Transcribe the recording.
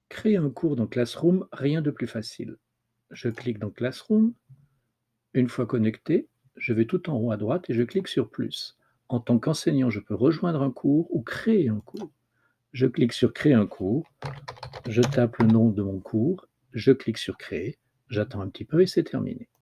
Créer un cours dans Classroom, rien de plus facile. Je clique dans Classroom. Une fois connecté, je vais tout en haut à droite et je clique sur plus. En tant qu'enseignant, je peux rejoindre un cours ou créer un cours. Je clique sur créer un cours, je tape le nom de mon cours, je clique sur créer, j'attends un petit peu et c'est terminé.